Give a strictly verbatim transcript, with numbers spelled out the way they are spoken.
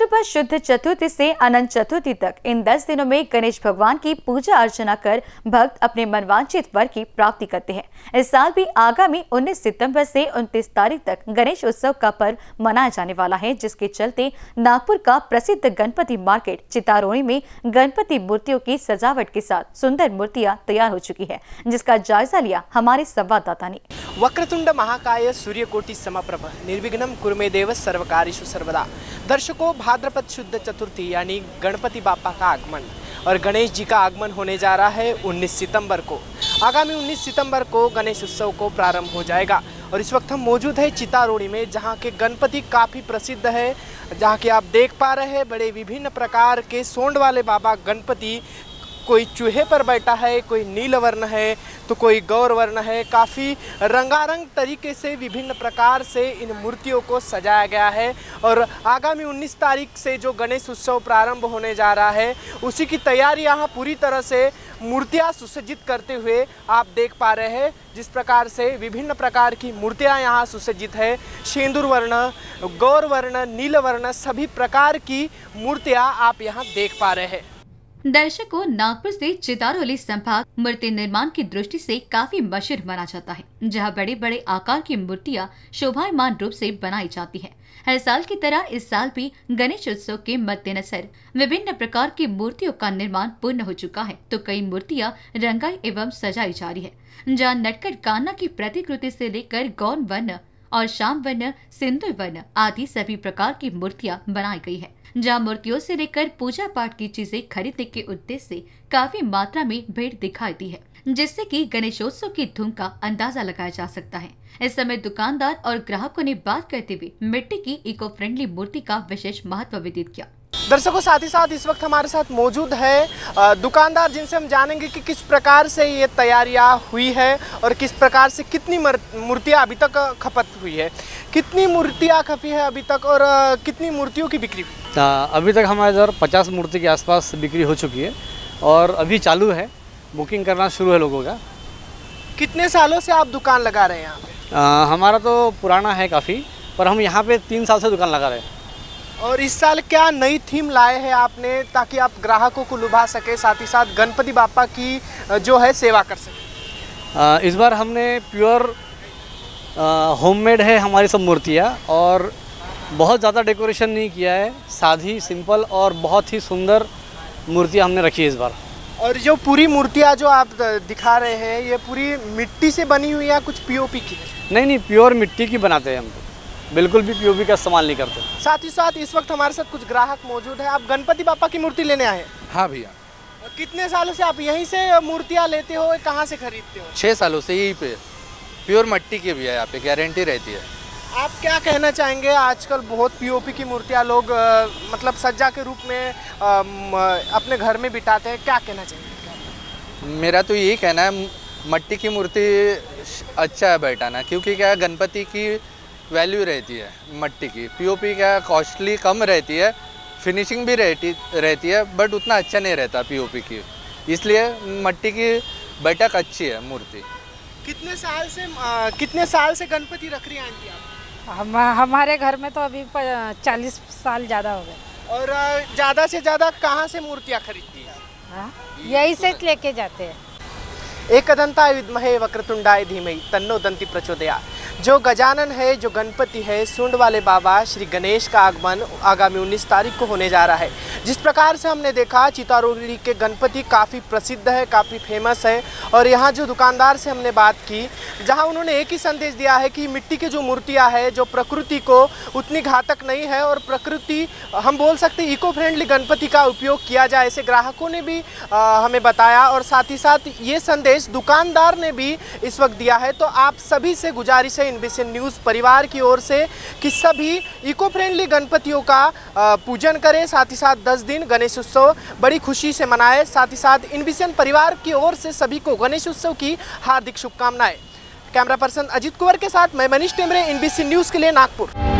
भाद्रपद शुद्ध चतुर्थी से अनंत चतुर्थी तक इन दस दिनों में गणेश भगवान की पूजा अर्चना कर भक्त अपने मनवांछित वर की प्राप्ति करते हैं। इस साल भी आगामी उन्नीस सितंबर से उनतीस तारीख तक गणेश उत्सव का पर्व मनाया जाने वाला है, जिसके चलते नागपुर का प्रसिद्ध गणपति मार्केट चितारोड़ी में गणपति मूर्तियों की सजावट के साथ सुंदर मूर्तियां तैयार हो चुकी है, जिसका जायजा लिया हमारे संवाददाता ने। वक्रतुंड महाकाय सूर्यकोटि समप्रभ निर्विघ्नं कुरु मे देव सर्वकार्येषु सर्वदा। दर्शकों, भाद्रपद शुद्ध चतुर्थी यानी गणपति बापा का आगमन और गणेश जी का आगमन होने जा रहा है उन्नीस सितंबर को। आगामी उन्नीस सितंबर को गणेश उत्सव को प्रारंभ हो जाएगा और इस वक्त हम मौजूद है चितारोड़ी में, जहां के गणपति काफ़ी प्रसिद्ध है, जहां के आप देख पा रहे हैं बड़े विभिन्न प्रकार के सोंड वाले बाबा गणपति। कोई चूहे पर बैठा है, कोई नील वर्ण है, तो कोई गौर वर्ण है। काफ़ी रंगारंग तरीके से विभिन्न प्रकार से इन मूर्तियों को सजाया गया है और आगामी उन्नीस तारीख से जो गणेश उत्सव प्रारंभ होने जा रहा है, उसी की तैयारी यहाँ पूरी तरह से मूर्तियाँ सुसज्जित करते हुए आप देख पा रहे हैं। जिस प्रकार से विभिन्न प्रकार की मूर्तियाँ यहाँ सुसज्जित है, सिंदूर वर्ण, गौर वर्ण, नील वर्ण, सभी प्रकार की मूर्तियाँ आप यहाँ देख पा रहे हैं। दर्शकों, नागपुर से चितारोली संभाग मूर्ति निर्माण की दृष्टि से काफी मशहूर माना जाता है, जहां बड़े बड़े आकार की मूर्तियां शोभायमान रूप से बनाई जाती हैं। हर साल की तरह इस साल भी गणेश उत्सव के मद्देनजर विभिन्न प्रकार की मूर्तियों का निर्माण पूर्ण हो चुका है, तो कई मूर्तियां रंगाई एवं सजाई जा रही है, जहाँ नटखट कान्हा की प्रतिकृति से लेकर गौर वर्ण और श्याम वर्ण, सिंदूर वर्ण आदि सभी प्रकार की मूर्तियां बनाई गई है, जहाँ मूर्तियों से लेकर पूजा पाठ की चीजें खरीदने के उद्देश्य से काफी मात्रा में भीड़ दिखाई दी है, जिससे कि गणेशोत्सव की धूम का अंदाजा लगाया जा सकता है। इस समय दुकानदार और ग्राहकों ने बात करते हुए मिट्टी की इको फ्रेंडली मूर्ति का विशेष महत्व विदित किया। दर्शकों, साथ ही साथ इस वक्त हमारे साथ मौजूद है दुकानदार, जिनसे हम जानेंगे कि किस प्रकार से ये तैयारियां हुई है और किस प्रकार से कितनी मूर्तियां अभी तक खपत हुई है, कितनी मूर्तियां खपी है अभी तक और कितनी मूर्तियों की बिक्री हुई। अभी तक हमारे इधर पचास मूर्ति के आसपास बिक्री हो चुकी है और अभी चालू है, बुकिंग करना शुरू है लोगों का। कितने सालों से आप दुकान लगा रहे हैं यहाँ पे? आ, हमारा तो पुराना है काफ़ी, पर हम यहाँ पे तीन साल से दुकान लगा रहे हैं। और इस साल क्या नई थीम लाए हैं आपने, ताकि आप ग्राहकों को लुभा सके, साथ ही साथ गणपति बापा की जो है सेवा कर सके? इस बार हमने प्योर होममेड है हमारी सब मूर्तियाँ और बहुत ज़्यादा डेकोरेशन नहीं किया है, सादी सिंपल और बहुत ही सुंदर मूर्तियाँ हमने रखी है इस बार। और जो पूरी मूर्तियाँ जो आप दिखा रहे हैं, ये पूरी मिट्टी से बनी हुई है, कुछ पीओपी की? नहीं नहीं, प्योर मिट्टी की बनाते हैं हम तो, बिल्कुल भी पीओपी का इस्तेमाल नहीं करते। साथ ही साथ इस वक्त हमारे साथ कुछ ग्राहक मौजूद है। आप गणपति बापा की मूर्ति लेने आए हैं? हाँ भैया। कितने सालों से आप यहीं से मूर्तियाँ लेते हो, कहाँ से खरीदते हो? छः सालों से यहीं पे, प्योर मिट्टी की भी है, यहाँ पे गारंटी रहती है। आप क्या कहना चाहेंगे? आजकल बहुत पीओपी की मूर्तियाँ लोग आ, मतलब सज्जा के रूप में आ, अपने घर में बिठाते हैं, क्या कहना चाहेंगे? मेरा तो यही कहना है, मिट्टी की मूर्ति अच्छा है बैठाना, क्योंकि क्या गणपति की वैल्यू रहती है मिट्टी की। पीओपी क्या कॉस्टली कम रहती है, फिनिशिंग भी रहती रहती है, बट उतना अच्छा नहीं रहता पीओपी की, इसलिए मिट्टी की बैठक अच्छी है मूर्ति। कितने साल से आ, कितने साल से गणपति रख रही हैं आंटी आप? हम हमारे घर में तो अभी चालीस साल ज़्यादा हो गए। और ज़्यादा से ज़्यादा कहाँ से मूर्तियाँ खरीदती हैं? हाँ, यही से लेके जाते हैं। एकदंताय विद्महे वक्रतुंडाय धीमहि तन्नो दंति प्रचोदयात्। जो गजानन है, जो गणपति है, सूंड वाले बाबा श्री गणेश का आगमन आगामी उन्नीस तारीख को होने जा रहा है। जिस प्रकार से हमने देखा, चितारोड़ी के गणपति काफ़ी प्रसिद्ध है, काफ़ी फेमस है और यहाँ जो दुकानदार से हमने बात की, जहाँ उन्होंने एक ही संदेश दिया है कि मिट्टी की जो मूर्तियाँ है, जो प्रकृति को उतनी घातक नहीं है और प्रकृति हम बोल सकते इको फ्रेंडली गणपति का उपयोग किया जाए, ऐसे ग्राहकों ने भी आ, हमें बताया और साथ ही साथ ये संदेश दुकानदार ने भी इस वक्त दिया है। तो आप सभी से गुजारिश है इनबीसी न्यूज़ परिवार की ओर से कि सभी इको फ्रेंडली गणपतियों का पूजन करें, साथ ही साथ दस दिन गणेश उत्सव बड़ी खुशी से मनाएं। साथ ही साथ इनबीसी परिवार की ओर से सभी को गणेश उत्सव की हार्दिक शुभकामनाएं। कैमरा पर्सन अजीत कुंवर के साथ मैं मनीष टेमरे, इनबीसी न्यूज़ के लिए नागपुर।